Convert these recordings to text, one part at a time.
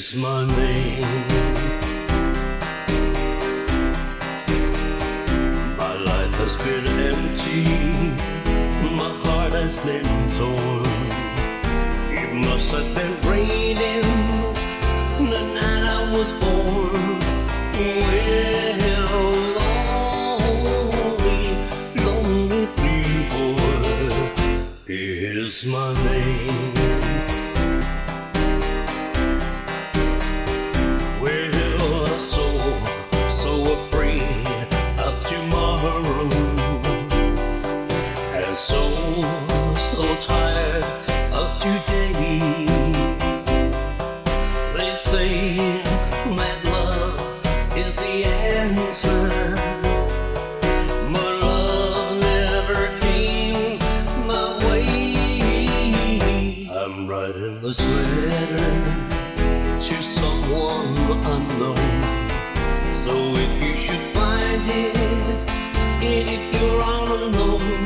is my name. My life has been empty, my heart has been torn. It must have been raining the night I was born. Well, lonely, lonely people is my name. So tired of today. They say that love is the answer, but love never came my way. I'm writing this letter to someone unknown, so if you should find it, and if you're all alone,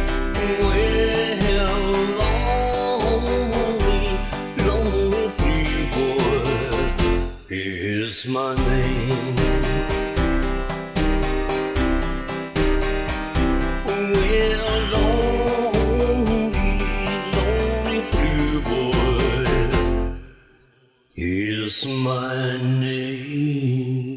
is my name. Well, lonely, lonely blue boy is my name.